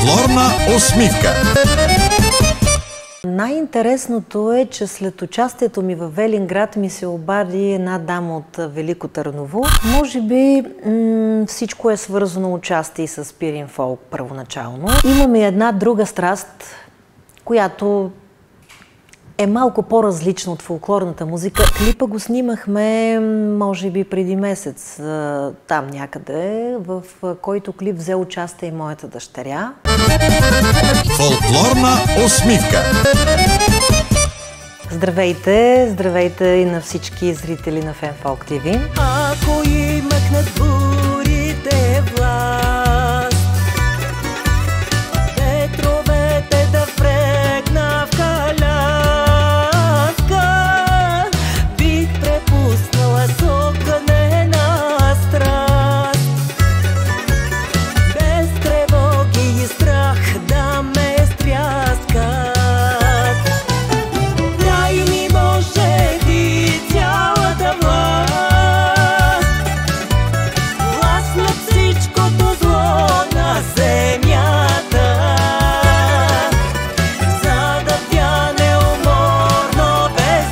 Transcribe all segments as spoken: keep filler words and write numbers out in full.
Фолклорна усмивка. Най-интересното е, че след участието ми в Велинград ми се обади една дама от Велико Търново. Може би всичко е свързано участие с пирин фолк първоначално. Имаме една друга страст, която е малко по-различна от фолклорната музика. Клипа го снимахме, може би, преди месец, там някъде, в който клип взе участие и моята дъщеря. Фолклорна усмивка. Здравейте, здравейте и на всички зрители на Фенфолк ТВ. Ако имахнат бурите власт, ветровете да впрегна в каляска, бих препуснала с огънена страст, без тревоги и страх да ме стряскат. Дай ми Боже ти цялата власт, власт над всичкото зло на земята, за да тя неуморно без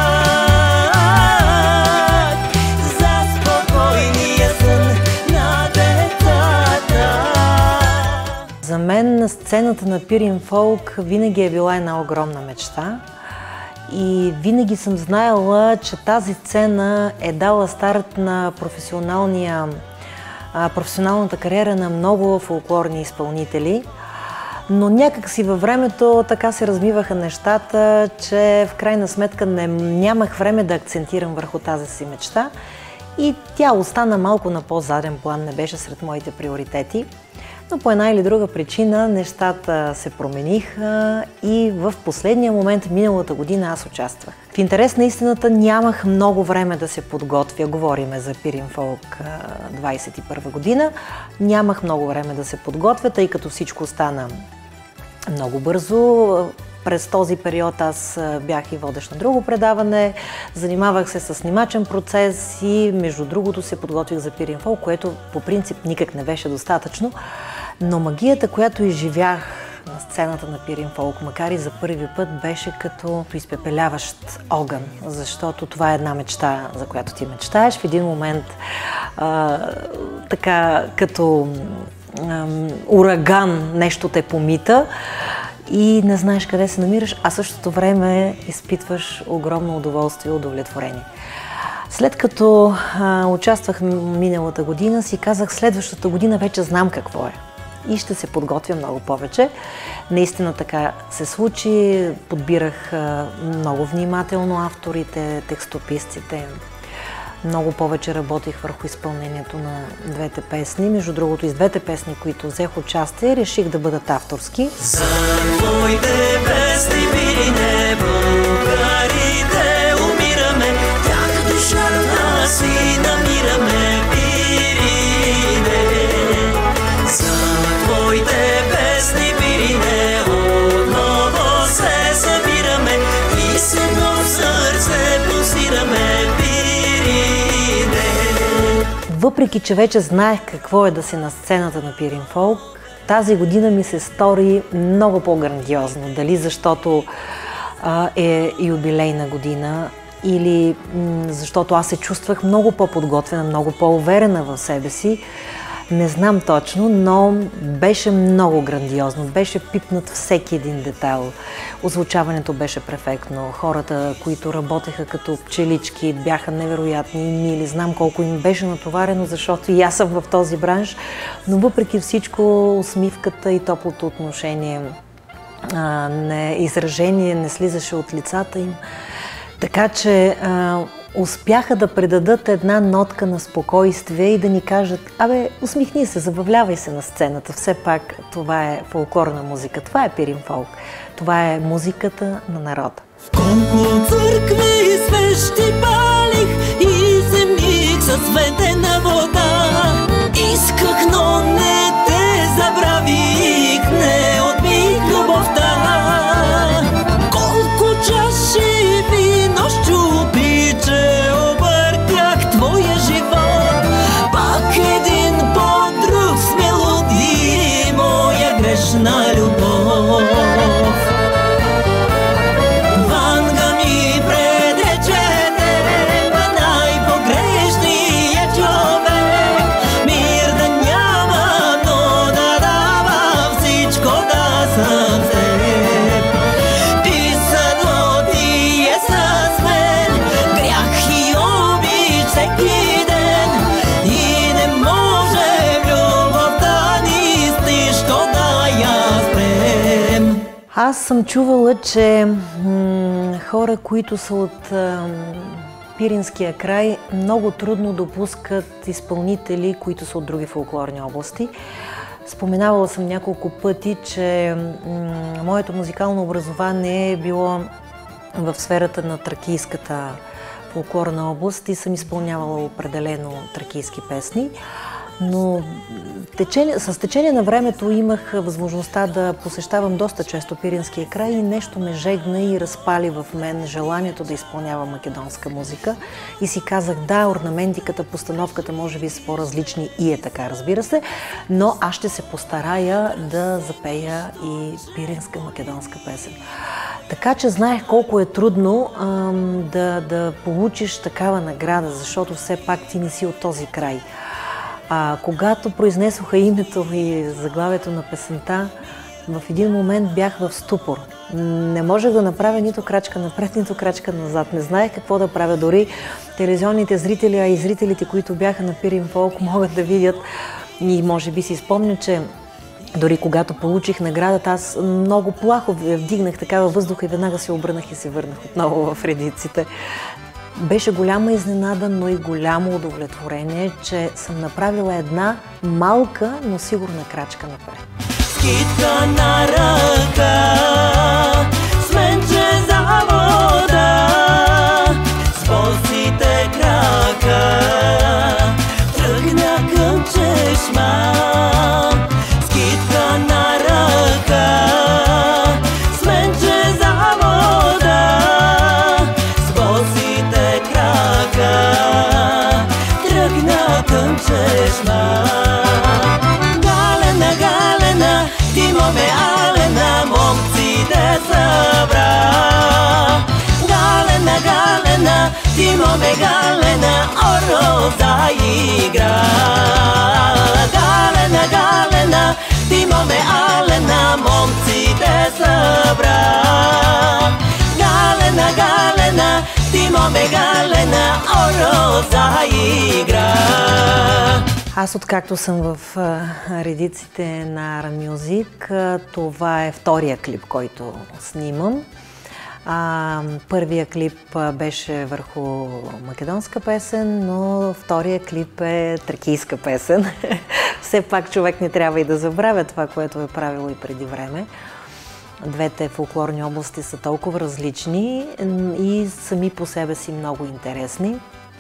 страх, за спокойния сън на децата. За мен сцената на пирин фолк винаги е била една огромна мечта. И винаги съм знаела, че тази сцена е дала старт на професионалния, професионалната кариера на много фолклорни изпълнители. Но някак си във времето така се размиваха нещата, че в крайна сметка не, нямах време да акцентирам върху тази си мечта. И тя остана малко на по-заден план, не беше сред моите приоритети. Но по една или друга причина нещата се промениха и в последния момент миналата година аз участвах. В интерес на истината нямах много време да се подготвя, говориме за пирин фолк двадесет и първа година, нямах много време да се подготвя, тъй като всичко стана много бързо. През този период аз бях и водещ на друго предаване, занимавах се с снимачен процес и между другото се подготвих за пирин фолк, което по принцип никак не беше достатъчно. Но магията, която изживях на сцената на пирин фолк, макар и за първи път, беше като изпепеляващ огън, защото това е една мечта, за която ти мечтаеш. В един момент а, така като а, ураган нещо те помита и не знаеш къде се намираш, а същото време изпитваш огромно удоволствие и удовлетворение. След като а, участвах миналата година, си казах, следващата година вече знам какво е и ще се подготвя много повече. Наистина така се случи, подбирах а, много внимателно авторите, текстописците. Много повече работих върху изпълнението на двете песни. Между другото, и с двете песни, които взех участие, реших да бъдат авторски. За твоите песни, Пирине, българите умираме, тях душата си намираме, Пирине. За твоите песни, Пирине, отново се събираме и с едно сърце пулсираме, Въпреки че вече знаех какво е да си на сцената на пирин фолк, тази година ми се стори много по-грандиозно. Дали защото а, е юбилейна година или защото аз се чувствах много по-подготвена, много по-уверена в себе си. Не знам точно, но беше много грандиозно. Беше пипнат всеки един детайл. Озвучаването беше перфектно. Хората, които работеха като пчелички, бяха невероятни и мили. Знам колко им беше натоварено, защото и аз съм в този бранш. Но въпреки всичко, усмивката и топлото отношение, а, не, изражение не слизаше от лицата им. Така че а, успяха да предадат една нотка на спокойствие и да ни кажат, абе, усмихни се, забавлявай се на сцената. Все пак това е фолклорна музика, това е пирин фолк, това е музиката на народа. Колко църкви свещи палих и земих със светена вода. Исках, но не те забравих, не отбих любовта. Колко чаши вино щупи, че обърках твоя живот. Пак един по-друг с мелодии, моя грешна Аз съм чувала, че м, хора, които са от м, Пиринския край, много трудно допускат изпълнители, които са от други фолклорни области. Споменавала съм няколко пъти, че м, моето музикално образование е било в сферата на тракийската фолклорна област и съм изпълнявала определено тракийски песни. Но течение, с течение на времето имах възможността да посещавам доста често Пиринския край и нещо ме жегна и разпали в мен желанието да изпълнявам македонска музика. И си казах, да, орнаментиката, постановката може би са по-различни и е така, разбира се, но аз ще се постарая да запея и пиринска македонска песен. Така че знаех колко е трудно ам, да, да получиш такава награда, защото все пак ти не си от този край. А когато произнесоха името и заглавието на песента, в един момент бях в ступор. Не можех да направя нито крачка напред, нито крачка назад. Не знаех какво да правя. Дори телевизионните зрители, а и зрителите, които бяха на Пирин Фолк, могат да видят и може би си спомня, че дори когато получих наградата, аз много плахо вдигнах така във въздуха и веднага се обърнах и се върнах отново в редиците. Беше голяма изненада, но и голямо удовлетворение, че съм направила една малка, но сигурна крачка напред. Скитка на ръка, сменче за вода, с босите крака, тръгна към чешма. Скитка на ръка, сменче за вода, с босите крака, тръгна към чешма. Галена, Галена, Тимо ме Алена, момците събра. Галена, Галена, Тимо ме Галена, оро заигра. Галена, Галена, Тимо ме Алена, момците събра. Галена, Галена, Тимо ме Галена, оро заигра. Аз откакто съм в а, редиците на Ара Мюзик, това е втория клип, който снимам. А, първия клип а, беше върху македонска песен, но втория клип е тракийска песен. Все пак човек не трябва и да забравя това, което е правило и преди време. Двете фолклорни области са толкова различни и сами по себе си много интересни.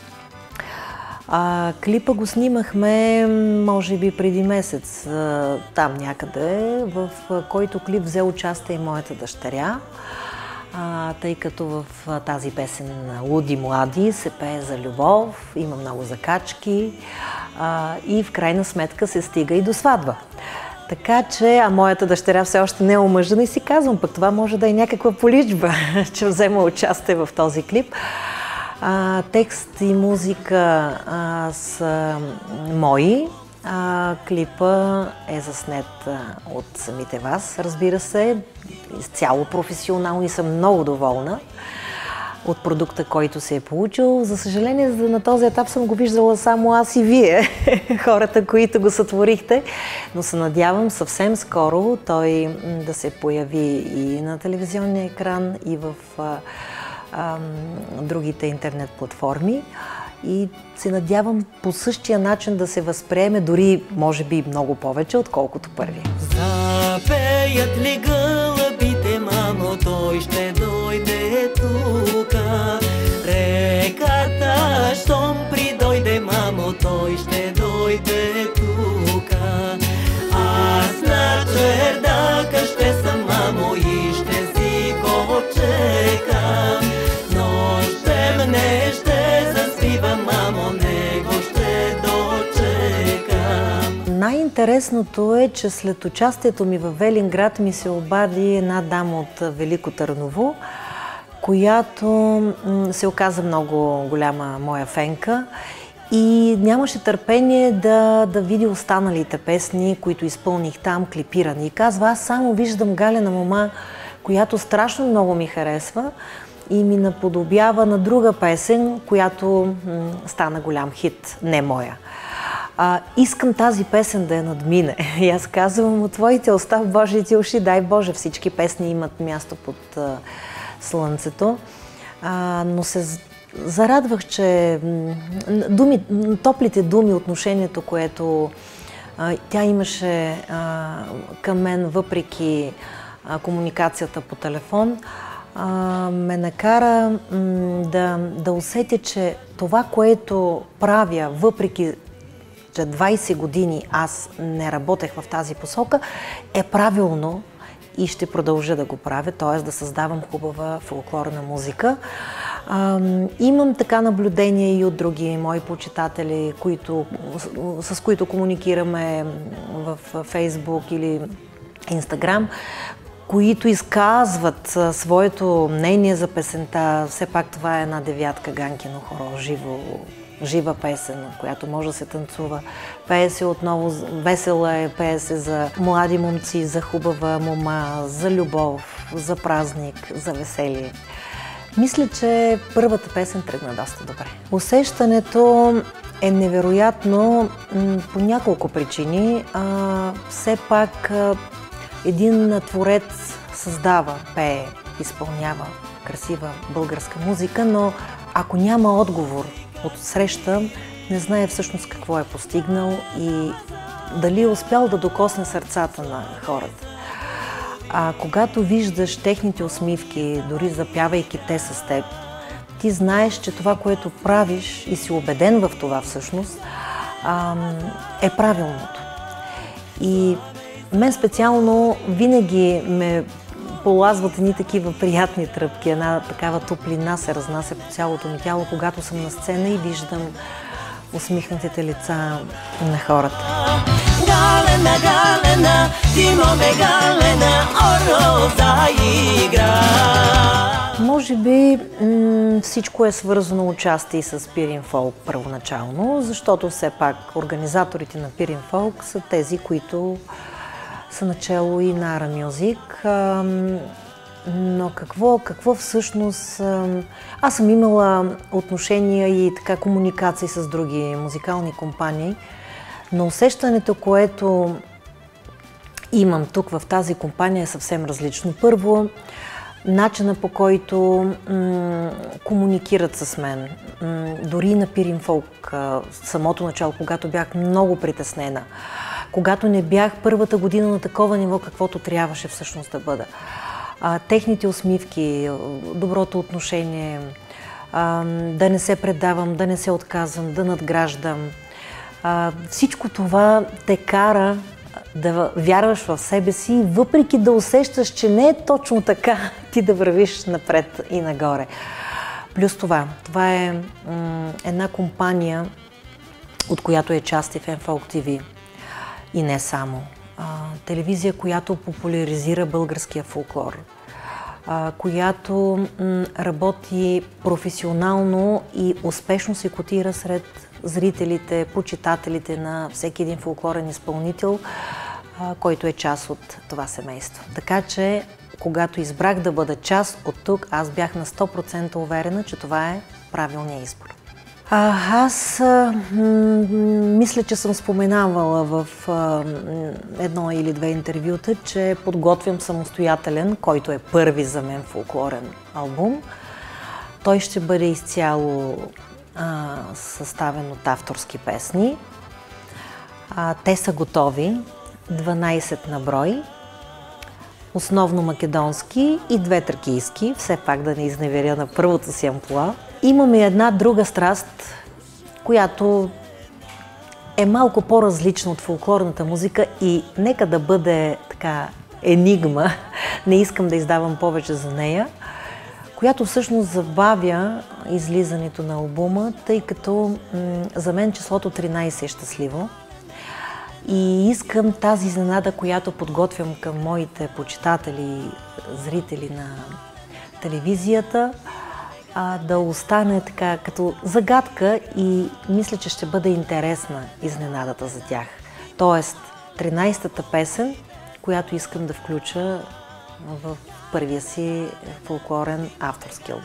А, клипа го снимахме, може би преди месец, а, там някъде, в който клип взе участие и моята дъщеря, а, тъй като в а, тази песен "Луди млади" се пее за любов, има много закачки а, и в крайна сметка се стига и до сватба. Така че, а моята дъщеря все още не е омъжена и си казвам, пък това може да е някаква поличба, че взема участие в този клип. А, текст и музика а, са мои. А, клипа е заснет а, от самите вас, разбира се, изцяло професионално и съм много доволна от продукта, който се е получил. За съжаление, на този етап съм го виждала само аз и вие, хората, които го сътворихте, но се надявам съвсем скоро той да се появи и на телевизионния екран, и в а, а, другите интернет платформи. И се надявам по същия начин да се възприеме, дори може би много повече, отколкото първи. Запеят ли гълъбите, мамо, той ще дойде тука. Реката, щом придойде, мамо, той ще дойде тука. Аз на чердака ще съм, мамо, и ще си го чекам. Нощем не ще заспива, мамо, него ще дочекам. Най-интересното е, че след участието ми в Велинград ми се обади една дама от Велико Търново, която се оказа много голяма моя фенка и нямаше търпение да, да види останалите песни, които изпълних там, клипирани. И казва, аз само виждам Галена мома, която страшно много ми харесва и ми наподобява на друга песен, която м, стана голям хит, не моя. А, искам тази песен да я надмине. И аз казвам, от твоите уста в Божиите уши, дай Боже, всички песни имат място под а, слънцето. А, но се зарадвах, че думи, топлите думи, отношението, което а, тя имаше а, към мен, въпреки а, комуникацията по телефон, а, ме накара м, да, да усетя, че това, което правя, въпреки че двайсет години аз не работех в тази посока, е правилно и ще продължа да го правя, т.е. да създавам хубава фолклорна музика. А, имам така наблюдение и от други мои почитатели, които, с, с които комуникираме в Фейсбук или Инстаграм, които изказват а, своето мнение за песента. Все пак това е една девятка Ганкино хоро, живо, жива песен, която може да се танцува. Пее се отново, весела е, пее се за млади момци, за хубава мома, за любов, за празник, за веселие. Мисля, че първата песен тръгна доста добре. Усещането е невероятно по няколко причини. А, все пак а, един творец създава, пее, изпълнява красива българска музика, но ако няма отговор от среща, не знае всъщност какво е постигнал и дали е успял да докосне сърцата на хората. А когато виждаш техните усмивки, дори запявайки те с теб, ти знаеш, че това, което правиш и си убеден в това всъщност, е правилното. И мен специално винаги ме полазват едни такива приятни тръпки, една такава топлина се разнася по цялото ми тяло, когато съм на сцена и виждам усмихнатите лица на хората. Галена, Галена, Тимоне, Галена, оро заигра. Може би всичко е свързано отчасти с Пирин Фолк първоначално, защото все пак организаторите на Пирин Фолк са тези, които са начало и на Ара Мюзик. Но какво, какво всъщност... Аз съм имала отношения и така комуникации с други музикални компании, но усещането, което имам тук в тази компания е съвсем различно. Първо, начина по който комуникират с мен. Дори на Пирин Фолк, самото начало, когато бях много притеснена, когато не бях първата година на такова ниво, каквото трябваше всъщност да бъда. А, техните усмивки, доброто отношение, а, да не се предавам, да не се отказвам, да надграждам. А, всичко това те кара да вярваш в себе си, въпреки да усещаш, че не е точно така, ти да вървиш напред и нагоре. Плюс това, това е една компания, от която е част и Фенфолк ТВ. И не само. А, телевизия, която популяризира българския фолклор, а, която м, работи професионално и успешно се котира сред зрителите, почитателите на всеки един фолклорен изпълнител, а, който е част от това семейство. Така че, когато избрах да бъда част от тук, аз бях на сто процента уверена, че това е правилният избор. А, аз а, мисля, че съм споменавала в а, едно или две интервюта, че подготвям самостоятелен, който е първи за мен фолклорен албум. Той ще бъде изцяло а, съставен от авторски песни. А, те са готови, дванайсет на брой, основно македонски и две тракийски, все пак да не изневеря на първото си амплоа. Имаме една друга страст, която е малко по-различна от фолклорната музика и нека да бъде така енигма, не искам да издавам повече за нея, която всъщност забавя излизането на албума, тъй като за мен числото тринайсет е щастливо. И искам тази изненада, която подготвям към моите почитатели, зрители на телевизията, а, да остане така като загадка и мисля, че ще бъде интересна изненадата за тях. Тоест, тринайсетата песен, която искам да включа в първия си фолклорен авторски албум.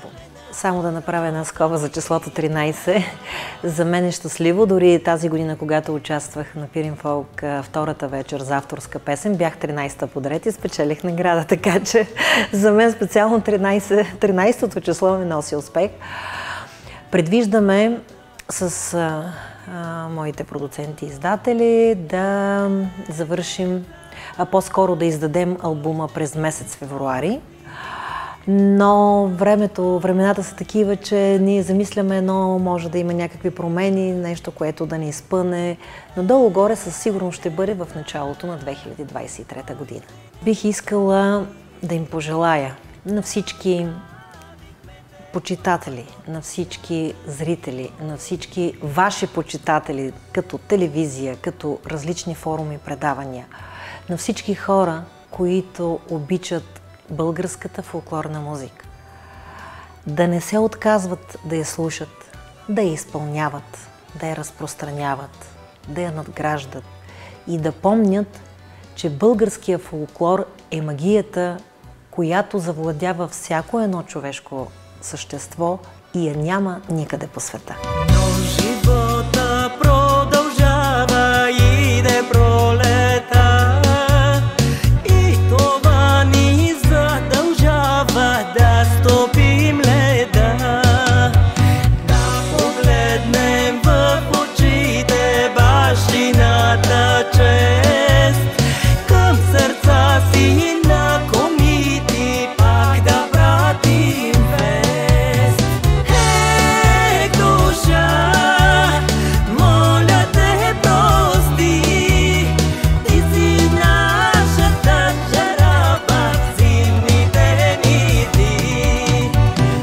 Само да направя една скоба за числото тринайсет. За мен е щастливо. Дори тази година, когато участвах на Пирин Фолк втората вечер за авторска песен, бях тринайсета подред и спечелих награда. Така че за мен специално тринайсетото число ми носи успех. Предвиждаме с а, а, моите продуценти и издатели да завършим, а по-скоро да издадем албума през месец февруари. Но времето, времената са такива, че ние замисляме, но може да има някакви промени, нещо, което да ни изпъне. Но долу-горе със сигурност ще бъде в началото на две хиляди двайсет и трета година. Бих искала да им пожелая на всички почитатели, на всички зрители, на всички ваши почитатели, като телевизия, като различни форуми, предавания, на всички хора, които обичат българската фолклорна музика, да не се отказват да я слушат, да я изпълняват, да я разпространяват, да я надграждат и да помнят, че българския фолклор е магията, която завладява всяко едно човешко същество и я няма никъде по света. Но живота продължава, иде пролета и това ни задължава да стопим леда, да погледнем в очите бащината чест, към сърца си накомити пак да пратим вест. Е, душа, моля те прости, ти си нашата чараба в зимните ни дни.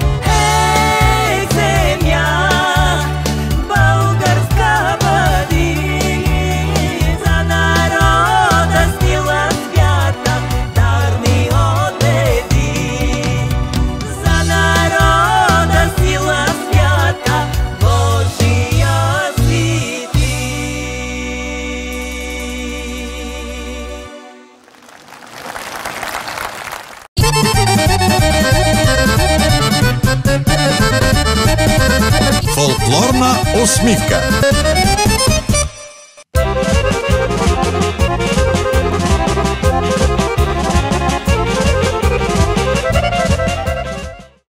Е, земя, българска бъди, за народа сила свята, дар ни отведи. За народа сила свята, Божия си ти. Фолклорна усмивка.